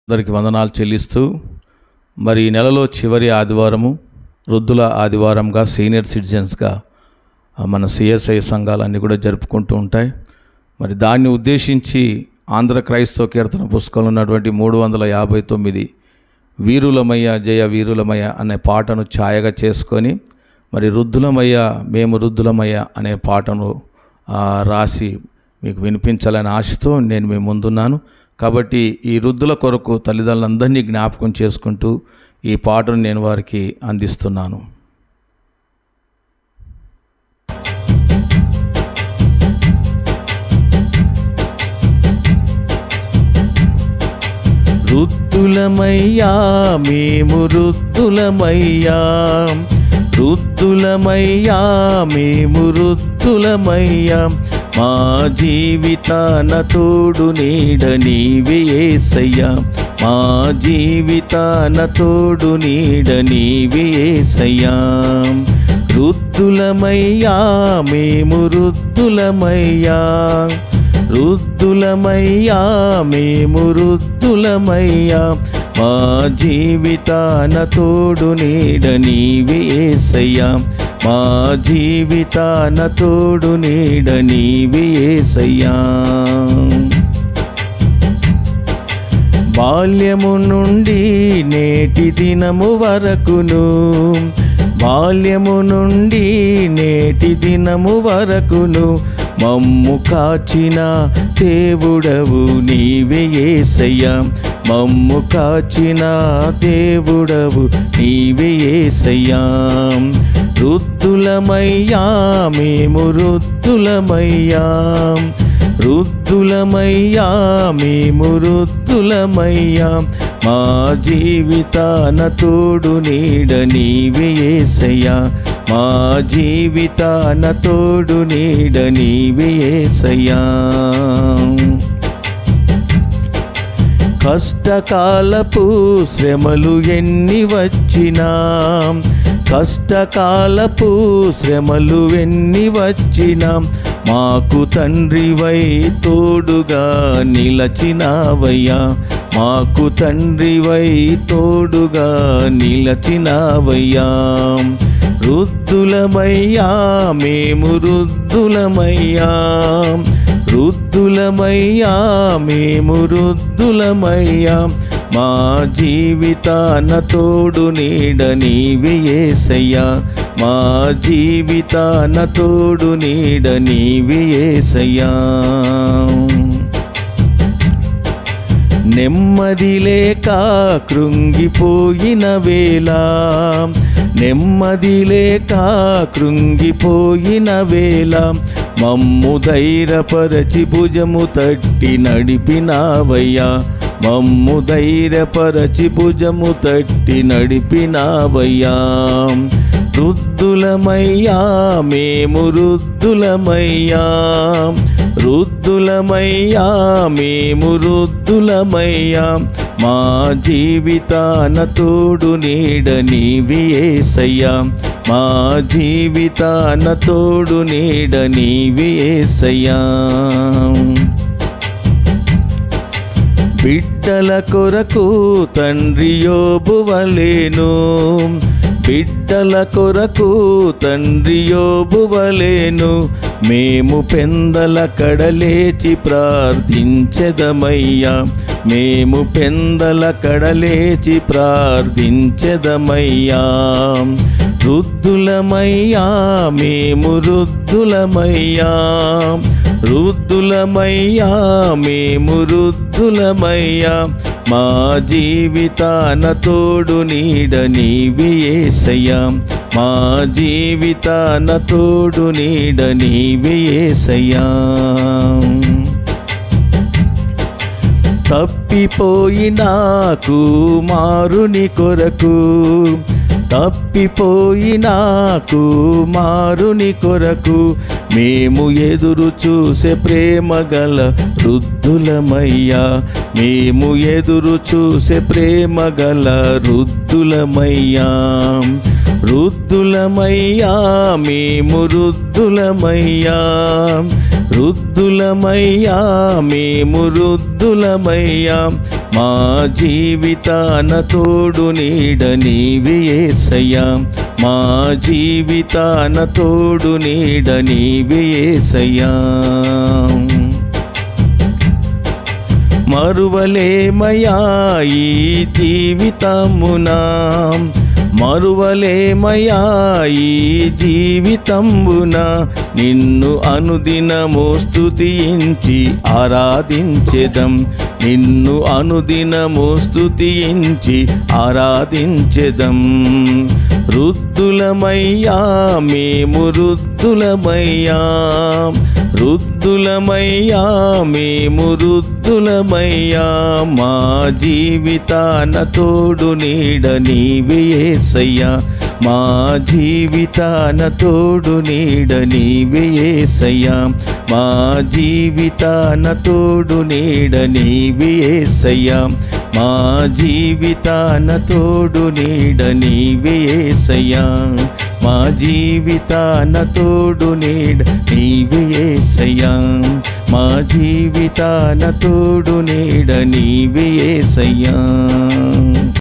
అందరికి వందనాలు చెల్లిస్తూ మరి ఈ నెలలో చివరి ఆదివారము వృద్ధుల ఆదివారంగా సీనియర్ సిటిజన్స్గా మన సిఎస్ఐ సంఘాలన్నీ కూడా జరుపుకుంటూ ఉంటాయి. మరి దాన్ని ఉద్దేశించి ఆంధ్ర క్రైస్తవ కీర్తన పుస్తకంలో ఉన్నటువంటి 359 వీరులమయ్య జయ వీరులమయ్య అనే పాటను ఛాయగా చేసుకొని మరి రుద్ధులమయ్య మేము రుద్ధులమయ్య అనే పాటను రాసి మీకు వినిపించాలనే ఆశతో నేను మీ ముందున్నాను. కాబట్టి ఈ వృద్ధుల కొరకు తల్లిదండ్రులందరినీ జ్ఞాపకం చేసుకుంటూ ఈ పాటను నేను వారికి అందిస్తున్నాను. రుద్ధులమయ్యా మేము రుద్ధులమయ్యా, రుద్ధులమయ్యా మేము రుద్ధులమయ్యా, మా జీవితాన తోడు నీడ నీవే యేసయ్యా, మా జీవితాన తోడు నీడ నీవే యేసయ్యా. రుద్ధులమయ్యా మేము రుద్ధులమయ్యా, రుద్ధులమయ్యా మేము రుద్ధులమయ్యా, మా జీవితాన తోడు నీడ నీవే యేసయ్యా, మా జీవితాన తోడు నీడ నీవే యేసయ్యా. బాల్యము నుండి నేటి దినము వరకును, బాల్యము నుండి నేటి దినము వరకును మమ్ము కాచిన దేవుడవు నీవే యేసయ్యా, మమ్ము కాచిన దేవుడవు నీవే యేసయ్యా. రుద్ధులమయ్యా మేము రుద్ధులమయ్యా, రుద్ధులమయ్యా మేము రుద్ధులమయ్యా, మా జీవితాన తోడు నీడ నీవే యేసయ్యా, మా జీవితాన తోడు నీడ నీవే యేసయ్యా. కష్టకాలపు శ్రమలు ఎన్ని వచ్చినా, కష్టకాలపు శ్రమలు ఎన్ని వచ్చినా మాకు తండ్రివై తోడుగా నిలచినావయ్యా, మాకు తండ్రివై తోడుగా నిలచినావయ్యా. రుద్ధులమయ్యా మేము రుద్ధులమయ్యా, రుద్ధులమయ్యా మేము రుద్ధులమయ్యా, మా జీవితాన తోడు నీడ నీవే యేసయ్యా, మా జీవితాన తోడు నీడ నీవే యేసయ్యా. నెమ్మది లేక కృంగిపోయిన వేళ, నెమ్మది లేక కృంగిపోయిన వేళ మమ్ము ధైర్యపరచి భుజము తట్టి నడిపినావయ్యా, మమ్ము ధైర్యపరచి భుజము తట్టి నడిపినావయ్యా. రుద్ధులమయ్యా మేము రుద్ధులమయ్యా, రుద్ధులమయ్యా మేము రుద్ధులమయ్యా, మా జీవితాన తోడు నీడ నీవే యేసయ్యా, మా జీవితాన తోడు నీడ నీవే యేసయ్యా. బిడ్డల కొరకు తండ్రి యోబు వలెను, బిడ్డల కొరకు తండ్రి యోబు వలెను మేము పెందల కడలేచి ప్రార్థించెదమయ్యా, మేము పెందల కడలేచి ప్రార్థించెదమయ్యా. రుద్ధులమయ్యా మేము రుద్ధులమయ్యా, రుద్ధులమయ్యా మేము రుద్ధులమయ్యా, మా జీవితాన తోడు నీడ నీవే యేసయ్యా, మా జీవితాన తోడు నీడ నీవే యేసయ్యా. తప్పిపోయిన కుమారుని కొరకు, తప్పిపోయిన కుమారుని కొరకు మేము ఎదురు చూసే ప్రేమ గల వృద్ధులమయ్యా, మేము ఎదురు చూసే ప్రేమ గల వృద్ధులమయ్యా. రుద్ధులమయ్యా మేము రుద్ధులమయ్యా, రుద్ధులమయ్యా మేము రుద్ధులమయ్యా, మా జీవితాన తోడు నీడ నీవే యేసయ్యా, మా జీవితాన తోడు నీడ నీవే యేసయ్యా. మరువలేమయా ఈ జీవితమునా, మరువలేమయా ఈ జీవితంబున, నిన్ను అనుదినము స్తుతించి ఆరాధించెదం, నిన్ను అనుదినము స్తుతించి ఆరాధించెదం. రుద్ధులమయ్యా మేము రుద్ధులమయ్యా, రుద్ధులమయ్యా మేము రుద్ధులమయ్యా, మా జీవితాన తోడు నీడ నీవే యేసయ్యా, మా జీవితాన తోడు నీడ నీవే యేసయ్యా, మా జీవితాన తోడు నీడ నీవే యేసయ్యా, మా జీవితాన తోడు నీడ నీవే యేసయ్యా, మా జీవితాన తోడు నీడ నీవే యేసయ్యా, మా జీవితాన తోడు నీడ నీవే యేసయ్యా.